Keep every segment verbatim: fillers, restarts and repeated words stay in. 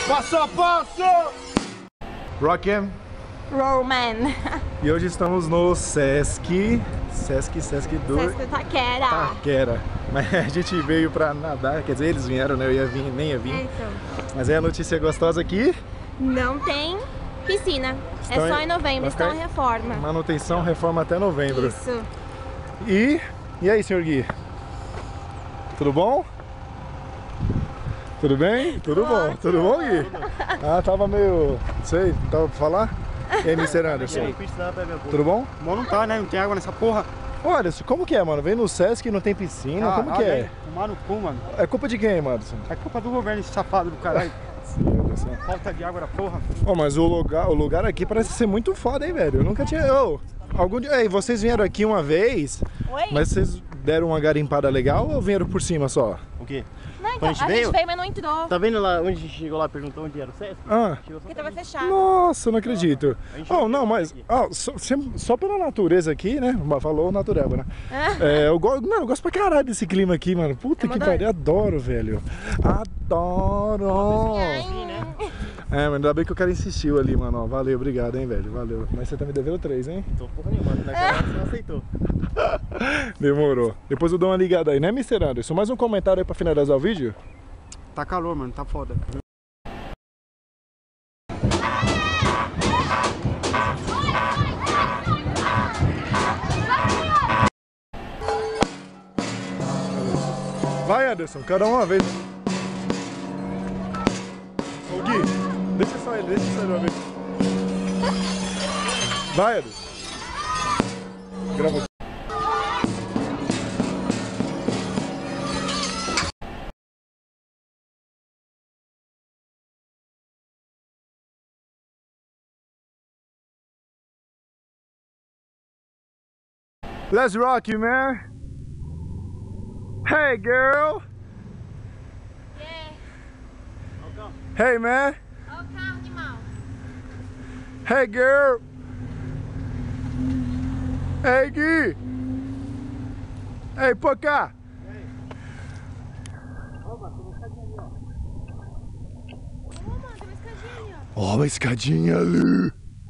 Passo a passo! Rockin'. Roman. E hoje estamos no Sesc. Sesc, Sesc do... Sesc Taquera. Taquera. Mas a gente veio pra nadar, quer dizer, eles vieram, né? Eu ia vir, nem ia vir. É, então. Mas é a notícia gostosa aqui. Não tem piscina. Estão é só em... em novembro, estão em reforma. Manutenção, reforma até novembro. Isso. E... E aí, senhor Gui? Tudo bom? Tudo bem? Tudo Ótimo. bom. Tudo bom, Gui? Ah, tava meio... Não sei, tava pra falar? E aí, mister Anderson? Tudo bom? Bom, não tá, né? Não tem água nessa porra. Olha, como que é, mano? Vem no Sesc e não tem piscina, Ah, como que é? Tomar no cu, mano. É culpa de quem, Madison? É culpa do governo, esse safado do caralho. Falta de água da porra. Oh, mas o lugar, o lugar aqui parece ser muito foda, hein, velho? Eu nunca tinha... Oh, algum dia... Ei, vocês vieram aqui uma vez, Oi? mas vocês deram uma garimpada legal ou vieram por cima só? O quê? Não, então, a a gente gente veio? veio, mas não entrou. Tá vendo lá onde a gente chegou lá, perguntou onde era o Sesc? Ah, Porque tava fechado. nossa, não acredito. A gente Oh, não não, mas oh, só, só pela natureza aqui, né? Falou natureba, né? É, eu, go... não, eu gosto pra caralho desse clima aqui, mano. Puta É que moderno. pariu, adoro, velho. Adoro. É, mas ainda bem que o cara insistiu ali, mano. Ó, valeu, obrigado, hein, velho. Valeu. Mas você tá me devendo três, hein? Tô porra nenhuma, naquela hora você não aceitou. Demorou. Depois eu dou uma ligada aí, né, mister Anderson? Mais um comentário aí pra finalizar o vídeo? Tá calor, mano, tá foda. Vai, Anderson, cada uma vez. Ô, Gui, deixa só ele, deixa só ele uma vez. Vai, Anderson. Grava. Let's rock you, man. Hey, girl. Yeah. Hey, man. Olha o carro, animal. Hey, girl. Hey, Gui. Hey, por cá. Ô, mano, tem uma escadinha ali, ó. Ó, uma escadinha ali.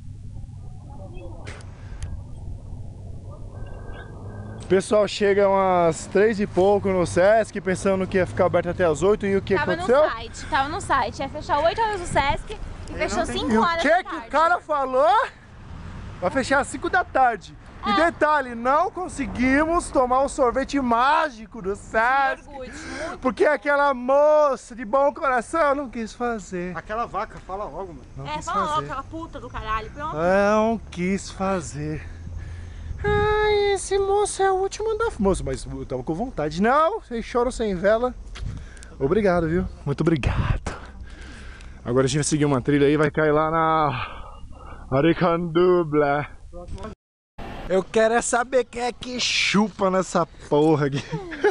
O pessoal chega umas três e pouco no Sesc, pensando que ia ficar aberto até as oito, e o que Tava aconteceu? no site, tava no site. Ia fechar oito horas o Sesc e fechou não tem- cinco E o horas que da que tarde. o cara falou? Vai fechar às cinco da tarde. E detalhe, não conseguimos tomar um sorvete mágico do Sesc. Orgulho, muito Porque aquela moça de bom coração não quis fazer. Aquela vaca, fala logo, mano. Não É, quis fala logo, fazer. aquela puta do caralho. Pronto. Não quis fazer. Ai, esse moço é o último da... Moço, mas eu tava com vontade. Não, vocês choram sem vela. Obrigado, viu? Muito obrigado. Agora a gente vai seguir uma trilha aí, vai cair lá na... Aricandubla. Eu quero é saber quem é que chupa nessa porra aqui.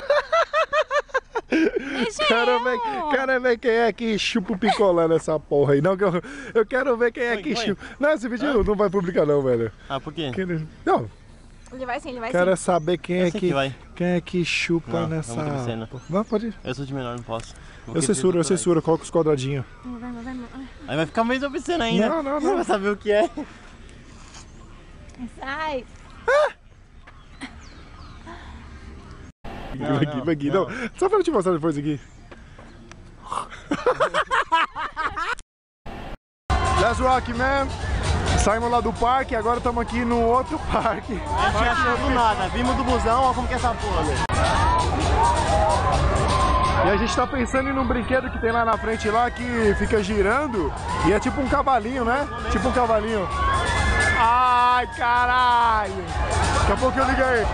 Deixa Quero ver, eu. quero ver quem é que chupa o picolé nessa porra aí. Não, que eu, eu quero ver quem é Foi, que foi. chupa. Não, esse vídeo não vai publicar não, velho. Ah, por quê? Quero- Não, Ele vai sim, ele vai quero é sim. saber quem Eu é sei que, que vai. quem é que chupa Não, nessa... não vou ter cena. Não, pode ir. Eu sou de menor, não posso. Vou Eu querer censuro, eu doutorado. censuro, eu coloco os quadradinhos. Vai, vai, vai, vai. Aí vai ficar meio obsceno ainda. Não, não, não. Vai saber o que é. Sai. Não, aqui, não, aqui, não. Só pra eu te mostrar depois aqui. Let's rock, man. Saímos lá do parque, agora estamos aqui no outro parque. A gente achou do nada, vimos do busão, olha como que é essa porra, velho. E a gente tá pensando em um brinquedo que tem lá na frente lá que fica girando e é tipo um cavalinho, né? Tipo um cavalinho. Ai, caralho! Daqui a pouco eu ligo aí.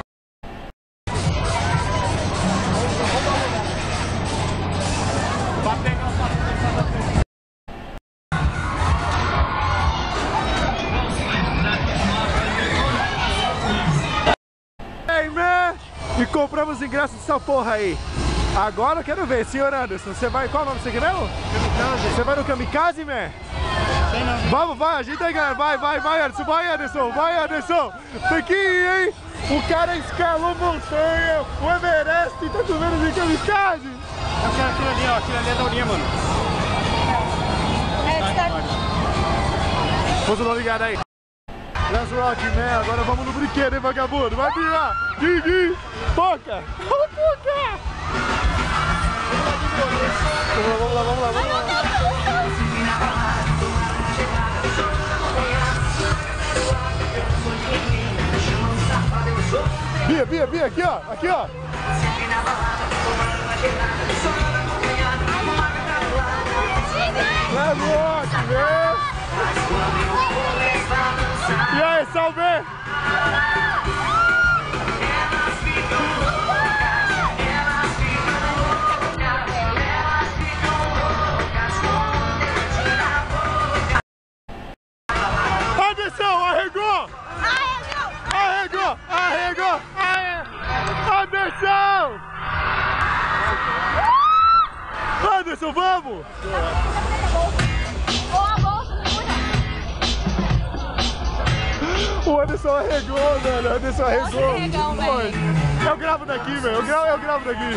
Hey, man! E compramos ingresso dessa porra aí. Agora eu quero ver, senhor Anderson, você vai, qual o nome você quer mesmo? Kamikaze. Você vai no Kamikaze, man? Vamos, vai, ajeita aí, galera, vai, vai, vai, Anderson, vai, Anderson, vai, Anderson. Tem que ir, hein? O cara escalou montanha, o Everest, e tá comendo de Kamikaze. Eu quero aquilo ali, ó, aquilo ali é da Urinha, mano. Moço, não ligado aí. Let's rock, man. Agora vamos no brinquedo, hein, vagabundo. Vai virar. Gui, Poca. Vamos, Poca. Vamos lá, vamos lá, vamos lá. Bia, Bia, Bia, aqui, ó. Aqui, ó. Let's rock, man. E aí, salve! Anderson, arregou! Arregou! Arregou! Anderson! Anderson, vamos! O Anderson arregou, velho. O Anderson arregou. Arregão, velho. Eu gravo daqui, velho. Eu gravo, eu gravo daqui.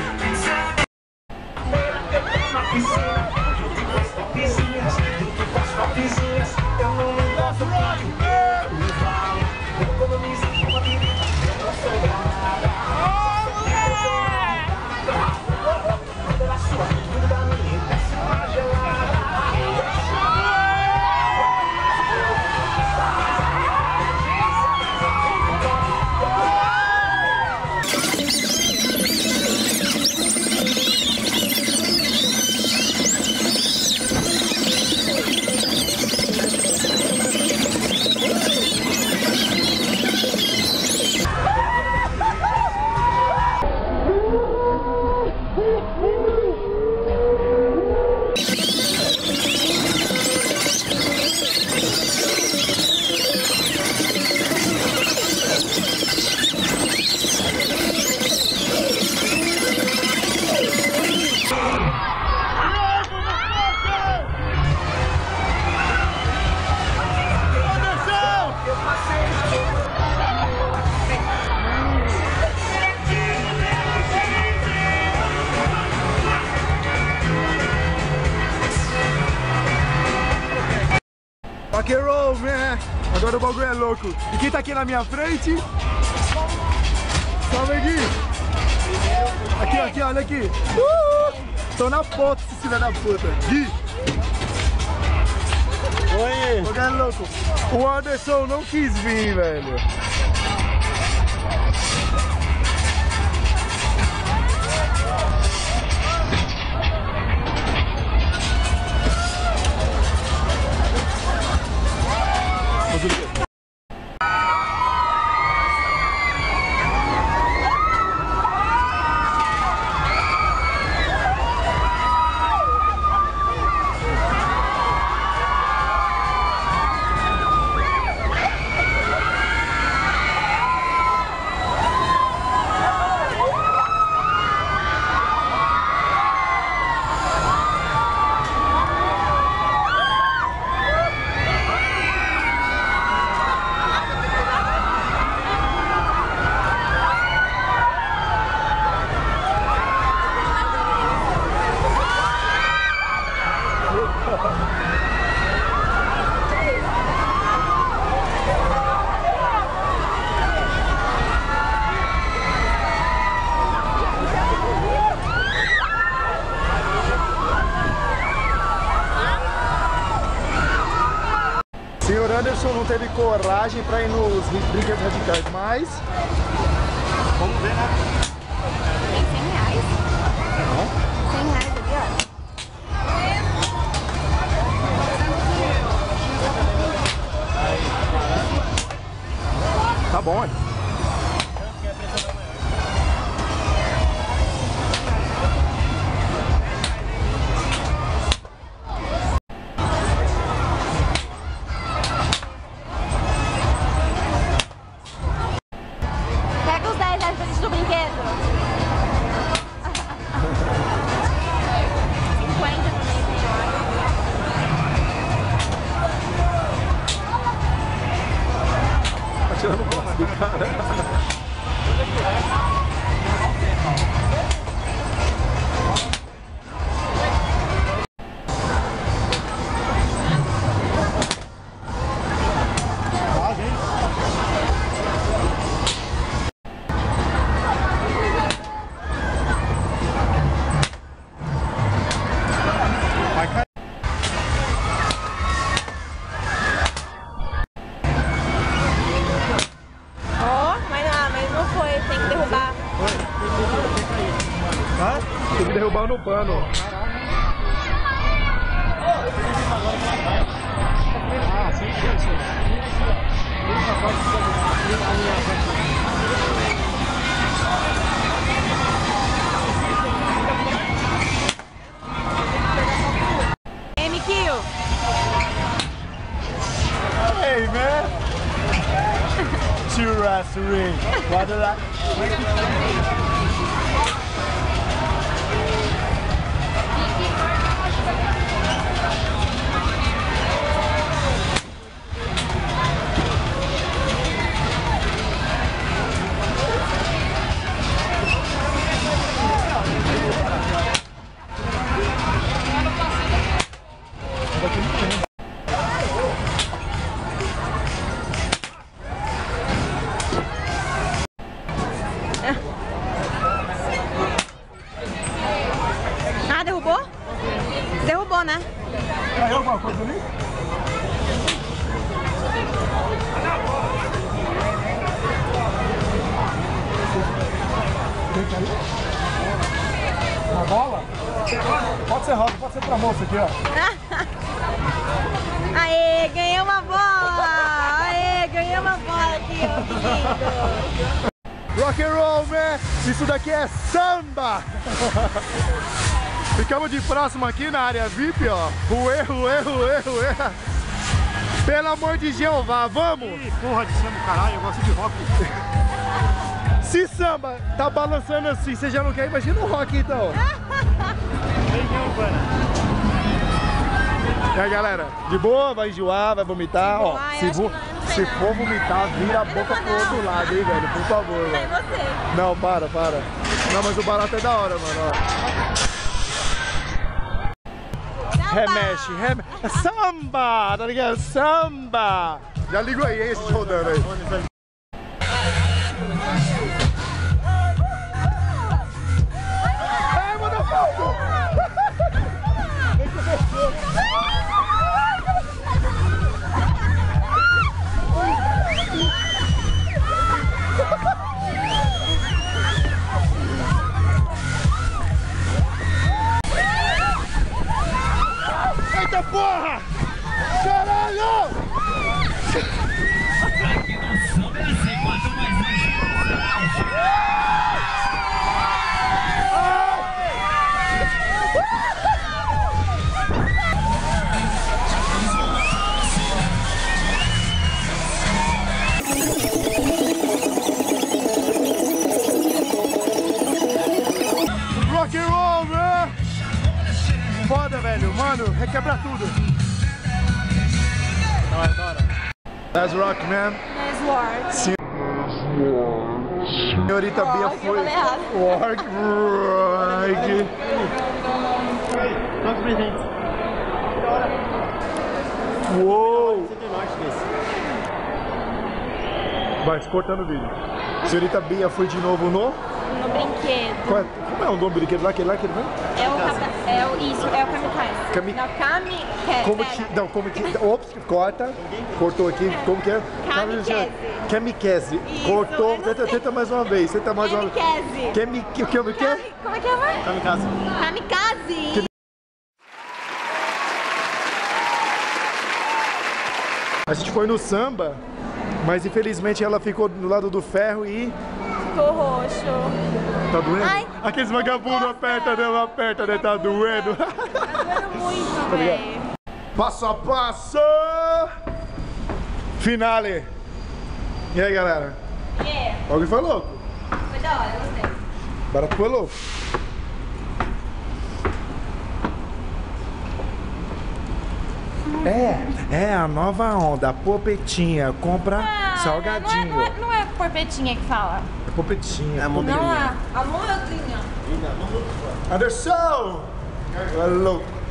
Rock and roll, man! Agora o bagulho é louco. E quem tá aqui na minha frente? Salve, Gui! Aqui, aqui, olha aqui. Uh! Tô na foto, esse filho da puta. Gui! Oi! O bagulho é louco. O Anderson não quis vir, velho. Senhor Anderson não teve coragem para ir nos brinquedos radicais, mas... Vamos ver, né? Tem cem reais. Não? cem reais ali, ó. Tá bom, olha. Pega os dez reais pra gente do brinquedo. cinquenta também, senhor. Tá tirando o braço do cara. Surubão no pano. Ah, sim, sim, sim. Ei, Miquinho. Hey, man. Churrascaria. What do that? Ah, derrubou? Derrubou, né? Caiu alguma coisa ali? Quem caiu? Uma bola? Pode ser rosa, pode ser pra moça aqui, ó. Aê, ganhei uma bola! Aê, ganhei uma bola aqui, lindo! Rock and roll, man! Isso daqui é samba! Ficamos de próximo aqui na área V I P, ó. Ruê, ruê, ruê, ruê. Pelo amor de Jeová, vamos! Ih, porra de samba, caralho, eu gosto de rock. Se samba tá balançando assim, você já não quer? Imagina o rock, então. E aí, galera, de boa? Vai enjoar, vai vomitar? Ó, enjoar, se, eu vo- acho que não, não se sei for vomitar, vira a boca pro outro lado, hein, velho? Por favor, Vai velho. você. Não, para, para. Não, mas o barato é da hora, mano, ó. Remexe, remexe. É samba, tá ligado? Samba! Já ligo aí, hein, esse rodando aí. Ai, motherfucker! Nem começou. Eita porra! Caralho! Rock and roll, man! Foda, velho, mano, requebra tudo. Da hora, da hora. That's rock, man. Nice work. Sim. Senhorita Bia Work, eu foi. falei errado. Work, work. Quantos presentes? Uou! Você tem norte desse. Vai, cortando o vídeo. Senhorita Bia foi de novo no. No brinquedo. Qual é, como é o nome do brinquedo lá? Aquele lá que ele vai? É o, capa... é o isso, é o kamikaze. Kami- Não, kamikaze. Como que. Não, como que. Ops, corta. Cortou aqui. Como que é? Kamikaze. Kamikaze. Isso, Cortou. eu não Tenta, sei. tenta mais uma vez. Tenta mais uma vez. Kamikaze. Kami- que- que- o que é? Kami- Como é que é, mãe? Kamikaze. Kamikaze. A gente foi no samba, mas infelizmente ela ficou do lado do ferro e. Ficou roxo. Tá doendo? Ai, Aqueles vagabundos aperta, né? Aperta, né? Tá doendo. Tá doendo muito, velho. Passo a passo! Finale! E aí, galera? Yeah. Alguém foi louco? Foi da hora, gostei. Barato foi louco. É, é a nova onda, a popetinha, compra Ah, salgadinho. Não é, não, é, não é porpetinha que fala. É popetinha. É a Não modelinha. é. A moedinha. Anderson! Alô!